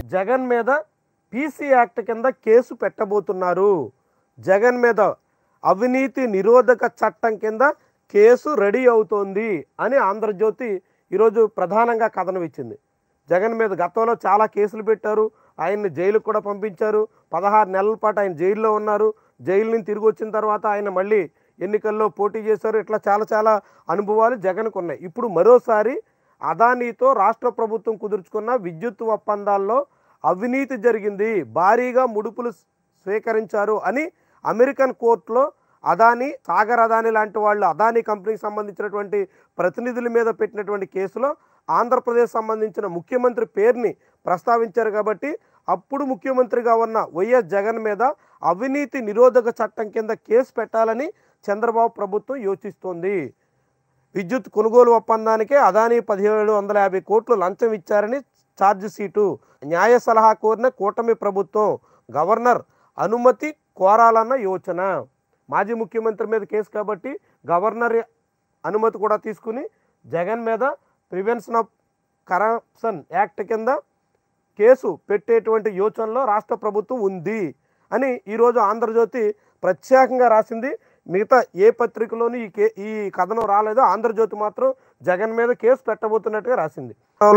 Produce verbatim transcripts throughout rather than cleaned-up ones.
జగన్ మీద PC act కింద case పెట్టబోతున్నారు. జగన్ మీద అవినీతి నిరోధక చట్టం కింద కేసు రెడీ అవుతోంది అని ఆంధ్రజ్యోతి ఈరోజు ప్రధానంగా కథనం ఇచ్చింది. జగన్ మీద గతంలో చాలా కేసులు పెట్టారు, ఆయన్ని జైలుకు కూడా పంపించారు. పదహారు నెలల పాటు ఆయన జైల్లో ఉన్నారు. జైలు నుంచి తిరిగి వచ్చిన తర్వాత ఆయన మళ్ళీ ఎన్నికల్లో పోటీ చేశారు. ఇట్లా చాలా చాలా అనుభవాలు జగన్కు ఉన్నాయి. ఇప్పుడు మరోసారి అదానీతో రాష్ట్ర ప్రభుత్వం కుదుర్చుకున్న విద్యుత్ ఒప్పందాల్లో అవినీతి జరిగింది, భారీగా ముడుపులు స్వీకరించారు అని అమెరికన్ కోర్టులో అదానీ, సాగర్ అదానీ లాంటి వాళ్ళు అదానీ కంపెనీకి సంబంధించినటువంటి ప్రతినిధుల మీద పెట్టినటువంటి కేసులో ఆంధ్రప్రదేశ్ సంబంధించిన ముఖ్యమంత్రి పేరుని ప్రస్తావించారు. కాబట్టి అప్పుడు ముఖ్యమంత్రిగా ఉన్న వైఎస్ జగన్ మీద అవినీతి నిరోధక చట్టం కింద కేసు పెట్టాలని చంద్రబాబు ప్రభుత్వం యోచిస్తోంది. విద్యుత్ కొనుగోలు ఒప్పందానికే అదానీ పదిహేడు వందల యాభై కోట్లు లంచం ఇచ్చారని ఛార్జ్ షీటు. న్యాయ సలహా కోరిన కూటమి ప్రభుత్వం గవర్నర్ అనుమతి కోరాలన్న యోచన. మాజీ ముఖ్యమంత్రి మీద కేసు కాబట్టి గవర్నర్ అనుమతి కూడా తీసుకుని జగన్ మీద ప్రివెన్షన్ ఆఫ్ కరప్షన్ యాక్ట్ కింద కేసు పెట్టేటువంటి యోచనలో రాష్ట్ర ప్రభుత్వం ఉంది అని ఈరోజు ఆంధ్రజ్యోతి ప్రత్యేకంగా రాసింది. మిగతా ఏ పత్రికలోనూ ఈ కే ఈ కథనం రాలేదో ఆంధ్రజ్యోతి మాత్రం జగన్ మీద కేసు పెట్టబోతున్నట్టుగా రాసింది.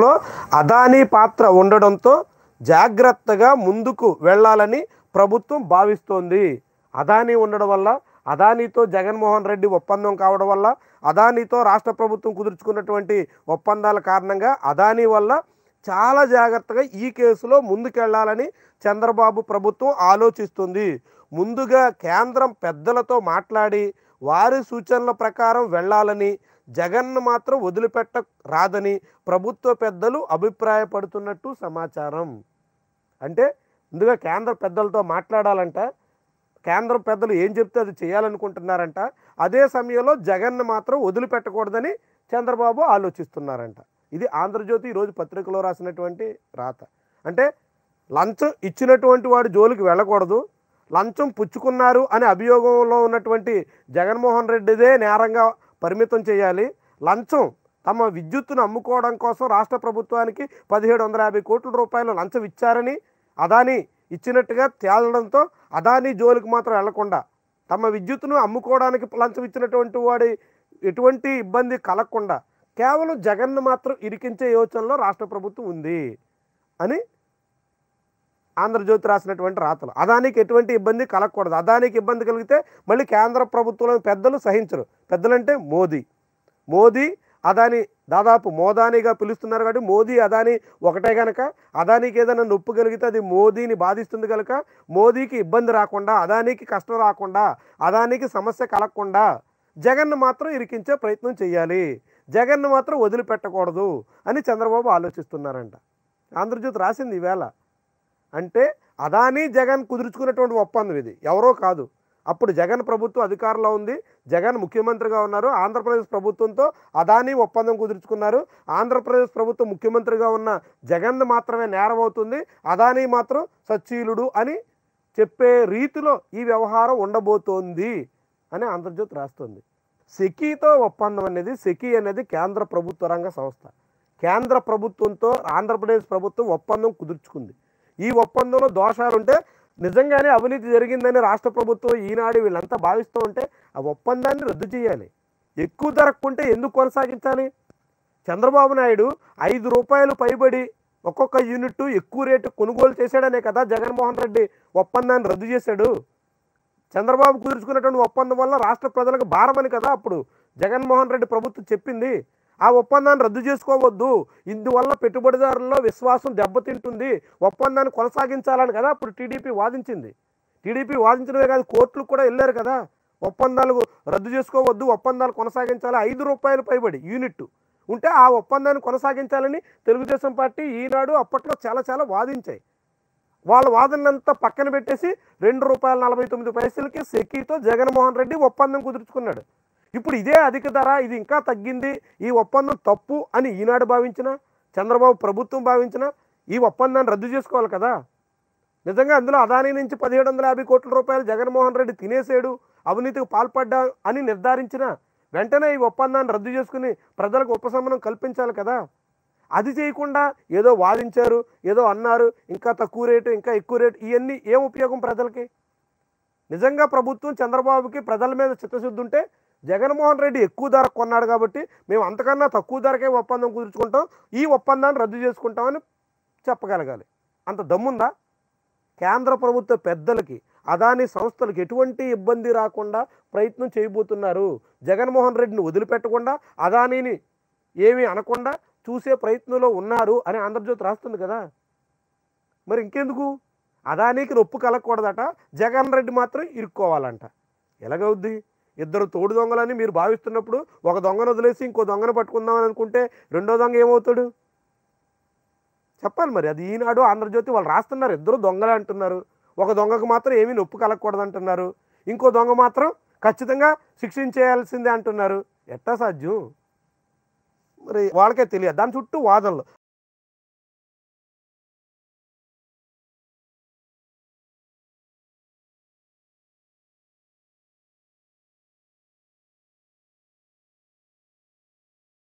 అదానీ పాత్ర ఉండడంతో జాగ్రత్తగా ముందుకు వెళ్ళాలని ప్రభుత్వం భావిస్తోంది. అదానీ ఉండడం వల్ల, అదానీతో జగన్మోహన్ రెడ్డి ఒప్పందం కావడం వల్ల, అదానీతో రాష్ట్ర ప్రభుత్వం కుదుర్చుకున్నటువంటి ఒప్పందాల కారణంగా అదానీ వల్ల చాలా జాగ్రత్తగా ఈ కేసులో ముందుకెళ్లాలని చంద్రబాబు ప్రభుత్వం ఆలోచిస్తుంది. ముందుగా కేంద్రం పెద్దలతో మాట్లాడి వారి సూచనల ప్రకారం వెళ్ళాలని, జగన్ను మాత్రం వదిలిపెట్ట రాదని ప్రభుత్వ పెద్దలు అభిప్రాయపడుతున్నట్టు సమాచారం. అంటే ముందుగా కేంద్ర పెద్దలతో మాట్లాడాలంట, కేంద్ర పెద్దలు ఏం చెప్తే అది చేయాలనుకుంటున్నారంట. అదే సమయంలో జగన్ను మాత్రం వదిలిపెట్టకూడదని చంద్రబాబు ఆలోచిస్తున్నారంట. ఇది ఆంధ్రజ్యోతి ఈరోజు పత్రికలో రాసినటువంటి రాత. అంటే లంచం ఇచ్చినటువంటి వాడు జోలికి వెళ్ళకూడదు, లంచం పుచ్చుకున్నారు అనే అభియోగంలో ఉన్నటువంటి జగన్మోహన్ రెడ్డిదే నేరంగా పరిమితం చేయాలి. లంచం తమ విద్యుత్తును అమ్ముకోవడం కోసం రాష్ట్ర ప్రభుత్వానికి పదిహేడు వందల యాభై కోట్ల రూపాయలు లంచం ఇచ్చారని అదానీ ఇచ్చినట్టుగా తేలడంతో అదానీ జోలికి మాత్రం వెళ్లకుండా తమ విద్యుత్తును అమ్ముకోవడానికి లంచం ఇచ్చినటువంటి వాడి ఎటువంటి ఇబ్బంది కలగకుండా కేవలం జగన్ను మాత్రం ఇరికించే యోచనలో రాష్ట్ర ప్రభుత్వం ఉంది అని ఆంధ్రజ్యోతి రాసినటువంటి రాతలు. అదానికి ఎటువంటి ఇబ్బంది కలగకూడదు. అదానికి ఇబ్బంది కలిగితే మళ్ళీ కేంద్ర ప్రభుత్వంలో పెద్దలు సహించరు. పెద్దలంటే మోదీ మోదీ అదానీ దాదాపు మోదానీగా పిలుస్తున్నారు కాబట్టి మోదీ అదానీ ఒకటే కనుక అదానీకి ఏదైనా నొప్పు కలిగితే అది మోదీని బాధిస్తుంది కనుక మోదీకి ఇబ్బంది రాకుండా, అదానీకి కష్టం రాకుండా, అదానీకి సమస్య కలగకుండా జగన్ను మాత్రం ఇరికించే ప్రయత్నం చేయాలి, జగన్ను మాత్రం వదిలిపెట్టకూడదు అని చంద్రబాబు ఆలోచిస్తున్నారంట. ఆంధ్రజ్యోతి రాసింది ఈవేళ. అంటే అదానీ జగన్ కుదుర్చుకున్నటువంటి ఒప్పందం ఇది, ఎవరో కాదు. అప్పుడు జగన్ ప్రభుత్వం అధికారంలో ఉంది, జగన్ ముఖ్యమంత్రిగా ఉన్నారు. ఆంధ్రప్రదేశ్ ప్రభుత్వంతో అదానీ ఒప్పందం కుదుర్చుకున్నారు. ఆంధ్రప్రదేశ్ ప్రభుత్వం ముఖ్యమంత్రిగా ఉన్న జగన్ మాత్రమే నేరం అవుతుంది, అదానీ మాత్రం సచ్చీలుడు అని చెప్పే రీతిలో ఈ వ్యవహారం ఉండబోతోంది అని ఆంధ్రజ్యోతి రాస్తుంది. సెకీతో ఒప్పందం అనేది, సెకీ అనేది కేంద్ర ప్రభుత్వ రంగ సంస్థ. కేంద్ర ప్రభుత్వంతో ఆంధ్రప్రదేశ్ ప్రభుత్వం ఒప్పందం కుదుర్చుకుంది. ఈ ఒప్పందంలో దోషాలుంటే, నిజంగానే అవినీతి జరిగిందని రాష్ట్ర ప్రభుత్వం ఈనాడు వీళ్ళంతా భావిస్తూ ఉంటే ఆ ఒప్పందాన్ని రద్దు చేయాలి. ఎక్కువ ధరకుంటే ఎందుకు కొనసాగించాలి? చంద్రబాబు నాయుడు ఐదు రూపాయలు పైబడి ఒక్కొక్క యూనిట్ ఎక్కువ రేటు కొనుగోలు చేశాడనే కదా జగన్మోహన్ రెడ్డి ఒప్పందాన్ని రద్దు చేశాడు. చంద్రబాబు కుదుర్చుకున్నటువంటి ఒప్పందం వల్ల రాష్ట్ర ప్రజలకు భారమని కదా అప్పుడు జగన్మోహన్ రెడ్డి ప్రభుత్వం చెప్పింది. ఆ ఒప్పందాన్ని రద్దు చేసుకోవద్దు, ఇందువల్ల పెట్టుబడిదారుల్లో విశ్వాసం దెబ్బతింటుంది, ఒప్పందాన్ని కొనసాగించాలని కదా అప్పుడు టీడీపీ వాదించింది. టీడీపీ వాదించడమే కాదు, కోర్టులకు కూడా వెళ్ళారు కదా. ఒప్పందాలు రద్దు చేసుకోవద్దు, ఒప్పందాలు కొనసాగించాలి, ఐదు రూపాయలు పైబడి యూనిట్ ఉంటే ఆ ఒప్పందాన్ని కొనసాగించాలని తెలుగుదేశం పార్టీ ఈనాడు అప్పట్లో చాలా చాలా వాదించాయి. వాళ్ళ వాదనంతా పక్కన పెట్టేసి రెండు రూపాయల నలభై తొమ్మిది పైసలకి సెకీతో జగన్మోహన్ రెడ్డి ఒప్పందం కుదుర్చుకున్నాడు. ఇప్పుడు ఇదే అధిక ధర, ఇది ఇంకా తగ్గింది, ఈ ఒప్పందం తప్పు అని ఈనాడు భావించిన, చంద్రబాబు ప్రభుత్వం భావించిన ఈ ఒప్పందాన్ని రద్దు చేసుకోవాలి కదా. నిజంగా అందులో అదానీ నుంచి పదిహేడు వందల యాభై కోట్ల రూపాయలు జగన్మోహన్ రెడ్డి తినేసాడు, అవినీతికి పాల్పడ్డా అని నిర్ధారించిన వెంటనే ఈ ఒప్పందాన్ని రద్దు చేసుకుని ప్రజలకు ఉపశమనం కల్పించాలి కదా. అది చేయకుండా ఏదో వాదించారు, ఏదో అన్నారు, ఇంకా తక్కువ రేటు, ఇంకా ఎక్కువ రేటు, ఇవన్నీ ఏం ఉపయోగం ప్రజలకి? నిజంగా ప్రభుత్వం చంద్రబాబుకి ప్రజల మీద చిత్తశుద్ధి ఉంటే జగన్మోహన్ రెడ్డి ఎక్కువ ధరకు కొన్నాడు కాబట్టి మేము అంతకన్నా తక్కువ ధరకే ఒప్పందం కుదుర్చుకుంటాం, ఈ ఒప్పందాన్ని రద్దు చేసుకుంటామని చెప్పగలగాలి. అంత దమ్ముందా? కేంద్ర ప్రభుత్వ పెద్దలకి, అదానీ సంస్థలకు ఎటువంటి ఇబ్బంది రాకుండా ప్రయత్నం చేయబోతున్నారు. జగన్మోహన్ రెడ్డిని వదిలిపెట్టకుండా, అదానీని ఏమీ అనకుండా చూసే ప్రయత్నంలో ఉన్నారు అని ఆంధ్రజ్యోతి రాస్తుంది కదా. మరి ఇంకెందుకు? అదానీకి నొప్పు కలగకూడదట, జగన్ రెడ్డి మాత్రం ఇరుక్కోవాలంట. ఎలాగవుద్ది? ఇద్దరు తోడు దొంగలని మీరు భావిస్తున్నప్పుడు ఒక దొంగను వదిలేసి ఇంకో దొంగను పట్టుకుందామని అనుకుంటే రెండో దొంగ ఏమవుతాడు? చెప్పాలి మరి. అది ఈనాడు, ఆంధ్రజ్యోతి వాళ్ళు రాస్తున్నారు. ఇద్దరు దొంగలే అంటున్నారు. ఒక దొంగకు మాత్రం ఏమీ నొప్పు కలగకూడదు అంటున్నారు, ఇంకో దొంగ మాత్రం ఖచ్చితంగా శిక్షించేయాల్సిందే అంటున్నారు. ఎట్టా సాధ్యం? మరి వాళ్ళకే తెలియదు. దాని చుట్టూ వాదనలు.